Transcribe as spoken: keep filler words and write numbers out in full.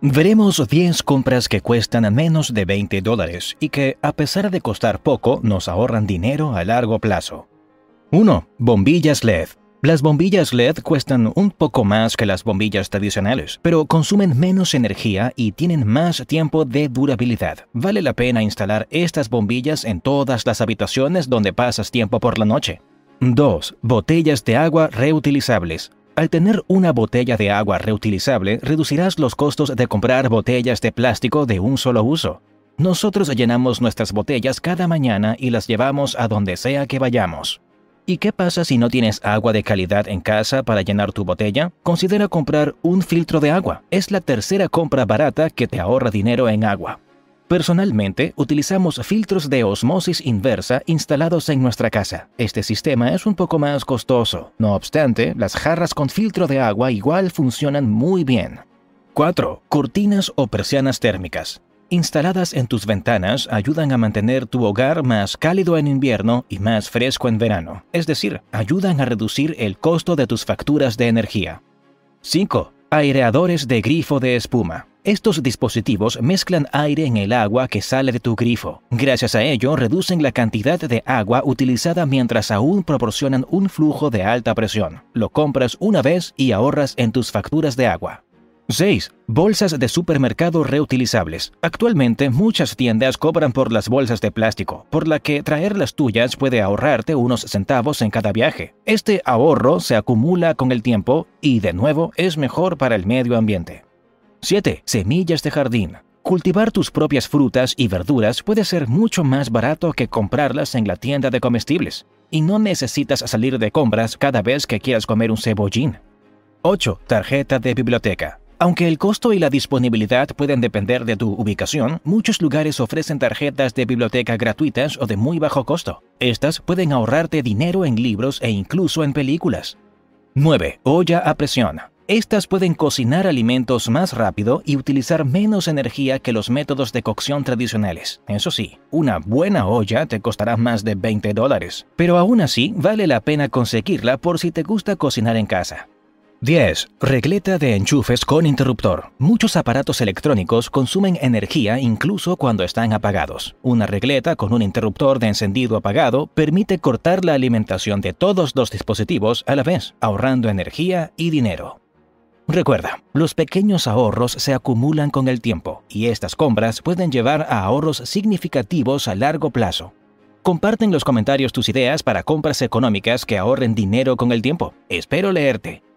Veremos diez compras que cuestan menos de veinte dólares y que, a pesar de costar poco, nos ahorran dinero a largo plazo. uno. Bombillas L E D. Las bombillas L E D cuestan un poco más que las bombillas tradicionales, pero consumen menos energía y tienen más tiempo de durabilidad. Vale la pena instalar estas bombillas en todas las habitaciones donde pasas tiempo por la noche. dos. Botellas de agua reutilizables. Al tener una botella de agua reutilizable, reducirás los costos de comprar botellas de plástico de un solo uso. Nosotros llenamos nuestras botellas cada mañana y las llevamos a donde sea que vayamos. ¿Y qué pasa si no tienes agua de calidad en casa para llenar tu botella? Considera comprar un filtro de agua. Es la tercera compra barata que te ahorra dinero en agua. Personalmente, utilizamos filtros de osmosis inversa instalados en nuestra casa. Este sistema es un poco más costoso. No obstante, las jarras con filtro de agua igual funcionan muy bien. cuatro. Cortinas o persianas térmicas. Instaladas en tus ventanas, ayudan a mantener tu hogar más cálido en invierno y más fresco en verano. Es decir, ayudan a reducir el costo de tus facturas de energía. cinco. Aireadores de grifo de espuma. Estos dispositivos mezclan aire en el agua que sale de tu grifo. Gracias a ello, reducen la cantidad de agua utilizada mientras aún proporcionan un flujo de alta presión. Lo compras una vez y ahorras en tus facturas de agua. seis. Bolsas de supermercado reutilizables. Actualmente, muchas tiendas cobran por las bolsas de plástico, por la que traer las tuyas puede ahorrarte unos centavos en cada viaje. Este ahorro se acumula con el tiempo y, de nuevo, es mejor para el medio ambiente. siete. Semillas de jardín. Cultivar tus propias frutas y verduras puede ser mucho más barato que comprarlas en la tienda de comestibles, y no necesitas salir de compras cada vez que quieras comer un cebollín. ocho. Tarjeta de biblioteca. Aunque el costo y la disponibilidad pueden depender de tu ubicación, muchos lugares ofrecen tarjetas de biblioteca gratuitas o de muy bajo costo. Estas pueden ahorrarte dinero en libros e incluso en películas. nueve. Olla a presión. Estas pueden cocinar alimentos más rápido y utilizar menos energía que los métodos de cocción tradicionales. Eso sí, una buena olla te costará más de veinte dólares, pero aún así vale la pena conseguirla por si te gusta cocinar en casa. diez. Regleta de enchufes con interruptor. Muchos aparatos electrónicos consumen energía incluso cuando están apagados. Una regleta con un interruptor de encendido apagado permite cortar la alimentación de todos los dispositivos a la vez, ahorrando energía y dinero. Recuerda, los pequeños ahorros se acumulan con el tiempo y estas compras pueden llevar a ahorros significativos a largo plazo. Comparte en los comentarios tus ideas para compras económicas que ahorren dinero con el tiempo. Espero leerte.